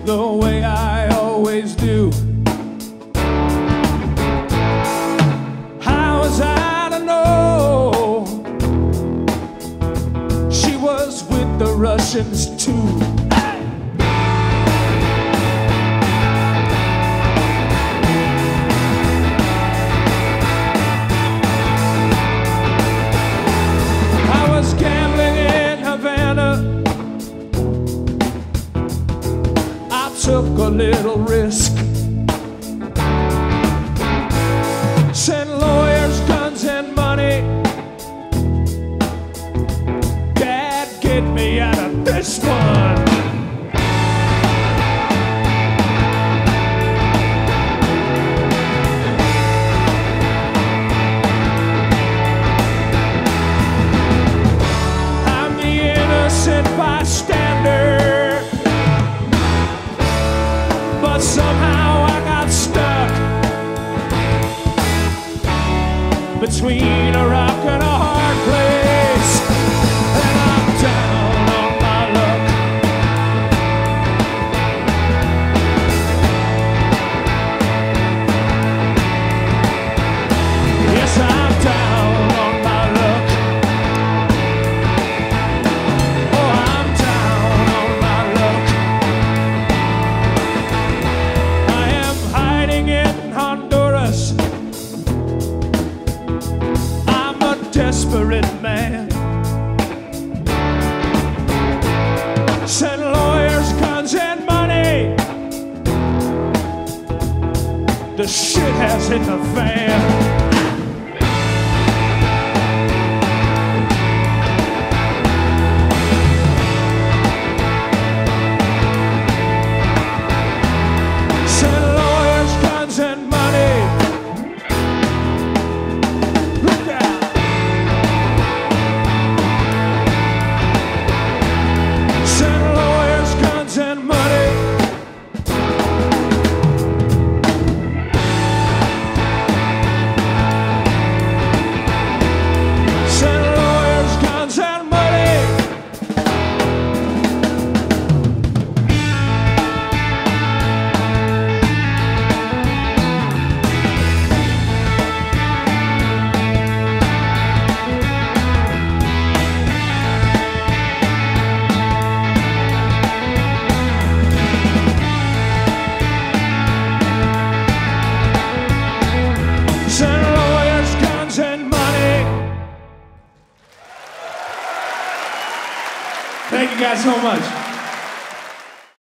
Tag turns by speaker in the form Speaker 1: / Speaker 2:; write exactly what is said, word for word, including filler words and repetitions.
Speaker 1: the way I always do. How was I to know she was with the Russians too? Took a little risk. Sent lawyers, guns, and money. Dad, get me out of this one. I'm the innocent bystander. Somehow I got stuck between a rock and a hard place, and I'm down on my luck. Yes, I'm down on my luck. Oh, I'm down on my luck. In Honduras, I'm a desperate man. Send lawyers, guns, and money. The shit has hit the fan. Thank you guys so much.